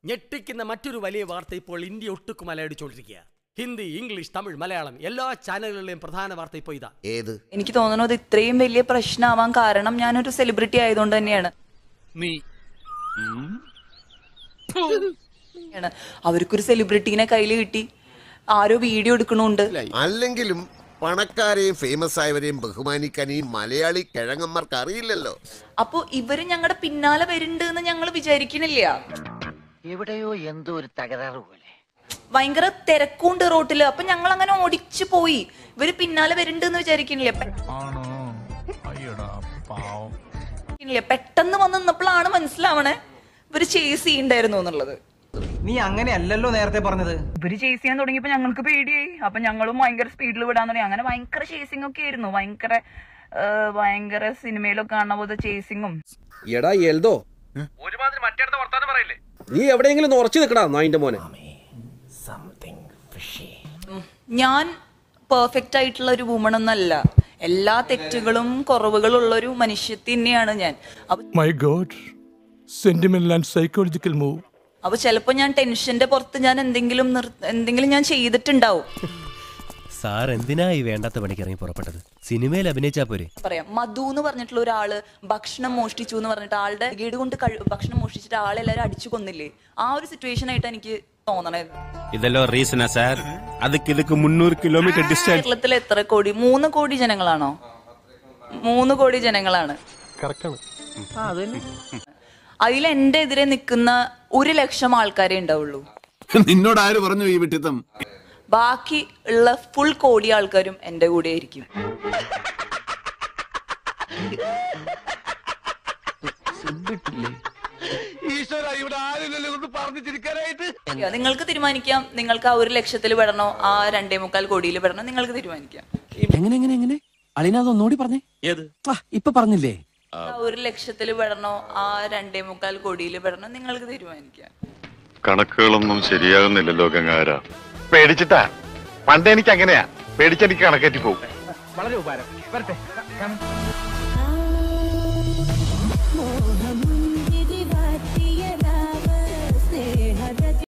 ഞെട്ടിക്കുന്ന മറ്റൊരു വലിയ വാർത്ത ഇപ്പോൾ ഇന്ത്യ ഒട്ടുക്കും അലയടിച്ചുകൊണ്ടിരിക്കുക. ഹിന്ദി, ഇംഗ്ലീഷ്, തമിഴ്, മലയാളം എല്ലാ ചാനലുകളിലെയും പ്രധാന വാർത്ത ഇപ്പോൾ ഇതാ. ഏത്? എനിക്ക് തോന്നുന്നത് ഇത്രയും വലിയ പ്രശ്നമാവാൻ കാരണം ഞാനൊരു സെലിബ്രിറ്റി ആയതുകൊണ്ട് തന്നെയാണ്. അവർക്കൊരു സെലിബ്രിറ്റീനെ കയ്യിൽ കിട്ടി, ആരോ വീഡിയോ എടുക്കണുണ്ട്. അല്ലെങ്കിലും പണക്കാരെയും ഫേമസ് ആയവരെയും ബഹുമാനിക്കാൻ ഈ മലയാളി കിഴങ്ങന്മാർക്ക് അറിയില്ലല്ലോ. അപ്പൊ ഇവര് ഞങ്ങളുടെ പിന്നാലെ വരുന്നുണ്ട് എന്ന് ഞങ്ങൾ വിചാരിക്കണില്ല. എവിടെയോ എന്തോ ഒരു തകരാറ് പോലെ. ഭയങ്കര തിരക്കുണ്ട് റോട്ടില്. അപ്പൊ ഞങ്ങൾ അങ്ങനെ ഓടിച്ചു പോയി. ഇവര് പിന്നാലെ വരുന്നുണ്ട് എന്ന് വിചാരിക്കണില്ല. പെട്ടെന്ന് വന്ന് നിന്നപ്പോഴാണ് മനസ്സിലാവണേ ഇവര് ചേസ് ചെയ്യണ്ടായിരുന്നു എന്നുള്ളത്. നീ അങ്ങനെയല്ലല്ലോ നേരത്തെ പറഞ്ഞത്. ഇവര് ചേസ് ചെയ്യാൻ തുടങ്ങിയപ്പോ ഞങ്ങൾക്ക് പേടിയായി. അപ്പൊ ഞങ്ങളും ഭയങ്കര സ്പീഡിൽ വിടാൻ തുടങ്ങി. അങ്ങനെ ഭയങ്കര ചേസിംഗ് ഒക്കെ ആയിരുന്നു. ഭയങ്കര സിനിമയിലൊക്കെ കാണുന്ന പോലെ ചേസിങ്ങും. എടാ എൽദോ, ഒരുമാതിരി മറ്റേടത്തെ വർത്താനം പറയില്ലേ? നീ എവിടെയെങ്കിലും ഉറച്ചു നിൽക്കടാ നായിന്റെ മോനെ. ഞാൻ പെർഫെക്റ്റ് ആയിട്ടുള്ള ഒരു വുമൺ ഒന്നല്ല. എല്ലാ തെറ്റുകളും കുറവുകളും ഉള്ള ഒരു മനുഷ്യത്തി തന്നെയാണ് ഞാൻ. My god, sentimental and psychological move. അപ്പൊ ചിലപ്പോ ഞാൻ ടെൻഷന്റെ പുറത്ത് ഞാൻ എന്തെങ്കിലും ഞാൻ ചെയ്തിട്ടുണ്ടാവും. സാർ എന്തിനാ ഈ വേണ്ടാത്ത പണിക്ക് ഇറങ്ങി പുറപ്പെട്ടത്? സിനിമയിൽ അഭിനയിച്ചാ പോരെ? പറയാം, മധു എന്ന് പറഞ്ഞിട്ടുള്ള ഒരാള് ഭക്ഷണം മോഷ്ടിച്ചു എന്ന് പറഞ്ഞിട്ട് ആളുടെ ഗീട് കൊണ്ട് ഭക്ഷണം മോഷ്ടിച്ചിട്ട് ആളെല്ലാരും അടിച്ചു കൊന്നില്ലേ? ആ ഒരു സിറ്റുവേഷൻ ആയിട്ട് എനിക്ക് തോന്നണേ. ഇതല്ലോ റീസണാ സാർ. അതൊക്കെ 300 കിലോമീറ്റർ ഡിസ്റ്റൻസ്. കേരളത്തിൽ എത്ര കോടി? 3 കോടി ജനങ്ങളാണോ? 3 കോടി ജനങ്ങളാണ്. അതിൽ എന്റെ എതിരെ നിൽക്കുന്ന 100,000 ആൾക്കാരെ ഉണ്ടാവുള്ളൂ. നിന്നോട് ആര് പറഞ്ഞു ഈ വിട്ടിത്തം? ബാക്കി ഉള്ള ഫുൾ കോടി ആൾക്കാരും എന്റെ കൂടെ ആയിരിക്കും. നിങ്ങൾക്ക് തീരുമാനിക്കാം. നിങ്ങൾക്ക് ആ 100,000 പെടണോ, ആ 2.25 കോടിയിൽ പെടണോ, നിങ്ങൾക്ക് തീരുമാനിക്കാം. എങ്ങനെ അളിനൊന്നുകൂടി പറഞ്ഞേ. ഏത്? ഇപ്പൊ പറഞ്ഞില്ലേ? ആ 100,000 പെടണോ, ആ 2.25 കോടിയിൽ പെടണോ, നിങ്ങൾക്ക് തീരുമാനിക്കാം. കണക്കുകളൊന്നും ശരിയാകുന്നില്ലല്ലോ ഗംഗാര. പേടിച്ചിട്ടാ. പണ്ട് എനിക്ക് അങ്ങനെയാ, പേടിച്ചെനിക്ക് കണക്കേറ്റി പോകും. വളരെ ഉപകാരം.